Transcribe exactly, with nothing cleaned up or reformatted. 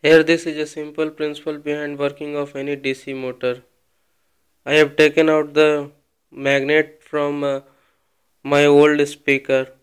Here this is a simple principle behind working of any D C motor. I have taken out the magnet from uh, my old speaker